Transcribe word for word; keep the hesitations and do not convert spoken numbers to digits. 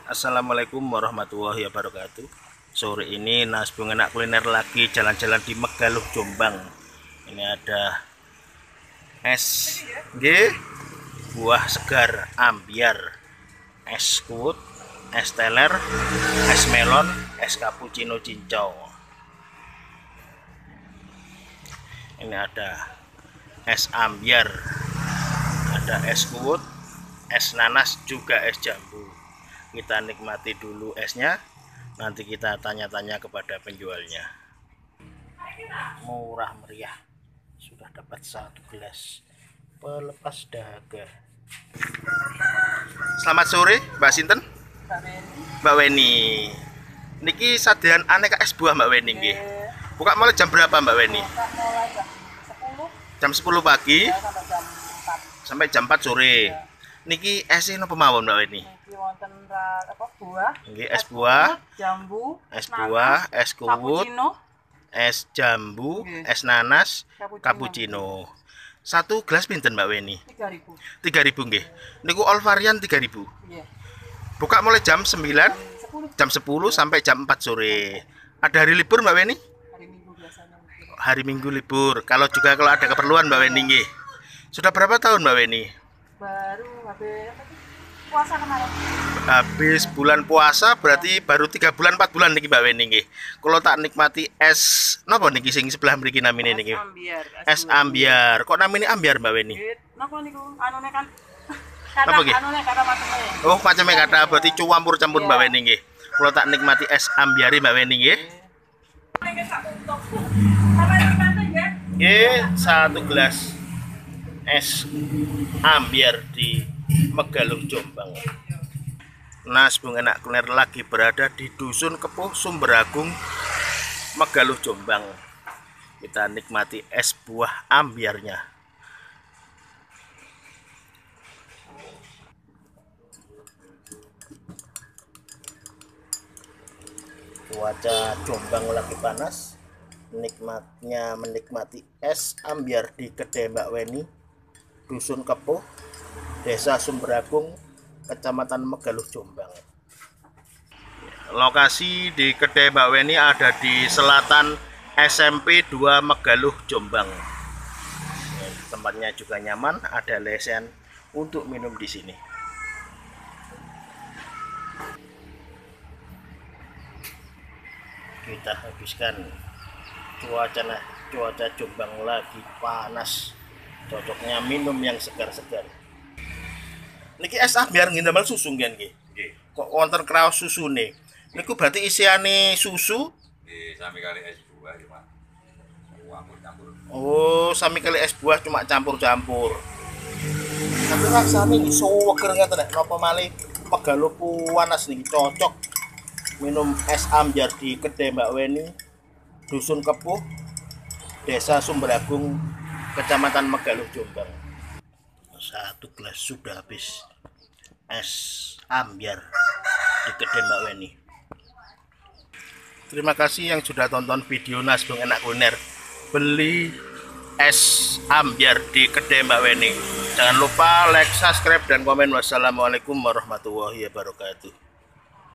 Assalamualaikum warahmatullahi wabarakatuh. Sore ini Nasbung Enak Kuliner lagi jalan-jalan di Megaluh, Jombang. Ini ada es G, buah segar ambiar, es kuut, es teler, es melon, es cappuccino cincau. Ini ada es ambiar, ada es kuut, es nanas, juga es jambu. Kita nikmati dulu esnya, nanti kita tanya-tanya kepada penjualnya. Murah meriah, sudah dapat satu gelas pelepas dahaga. Selamat sore Mbak Sinten. Mbak Weni. Niki sadean aneka es buah Mbak Weni nggih. Buka mulai jam berapa Mbak Weni? Jam sepuluh pagi sampai jam empat sore. Niki esnya napa mawon Mbak Weni? Wonten apa buah? Nggih, es buah, jambu, es buah, es kuut, es jambu, es nanas, cappuccino. Satu gelas pinten Mbak Weni? tiga ribu. tiga ribu nggih. Niku all varian tiga ribu. Iya. Buka mulai jam sembilan, jam sepuluh sampai jam empat sore. Ada hari libur Mbak Weni? Hari Minggu biasanya. Hari Minggu libur. Kalau juga kalau ada keperluan Mbak Weni nggih. Sudah berapa tahun Mbak Weni? Baru habis apa sih? Puasa kemarin. Habis bulan puasa berarti baru tiga bulan empat bulan niki Mbak Weni nggih. Kalau tak nikmati es napa niki sing sebelah mriki namine niki? Es ambiar. Es ambiar. Kok namine ambiar Mbak Weni? Napa niku? Anune kan Napa nggih? Anune kata macamnya. Oh, macamnya kata berarti campur-campur Mbak Weni nggih. Kalau tak nikmati es ambiari Mbak Weni nggih. Nggih, satu gelas es ambiar di Megaluh, Jombang. Nasbung Enak Kuliner lagi berada di Dusun Kepuh, Sumberagung, Megaluh, Jombang. Kita nikmati es buah ambiarnya. Cuaca Jombang lagi panas. Nikmatnya menikmati es ambiar di kedai Mbak Weni, Dusun Kepuh, Desa Sumberagung, Kecamatan Megaluh, Jombang. Lokasi di kedai Mbak Weni ada di selatan S M P dua Megaluh, Jombang. Tempatnya juga nyaman, ada lesen untuk minum di sini. Kita habiskan. Cuaca cuaca Jombang lagi panas, cocoknya minum yang segar-segar. Niki es ambiar nggih ndamel susu nggih nggih. Kok wonten kraos susune? Niku berarti isiane susu? Nggih, sami kali es buah cuma campur-campur. Oh, sami kali es buah cuma campur-campur. Tapi rasane iki seger ngeten nek napa malih Megaluh panas niki cocok minum es ambiar di kedai Mbak Weni, Dusun Kepuh, Desa Sumberagung, Kecamatan Megaluh, Jombang. Satu gelas sudah habis es ambiar di kedai Mbak Weni. Terima kasih yang sudah tonton video Nasbung Enak Kuliner beli es ambiar di kedai Mbak Weni. Jangan lupa like, subscribe, dan komen. Wassalamualaikum warahmatullahi wabarakatuh.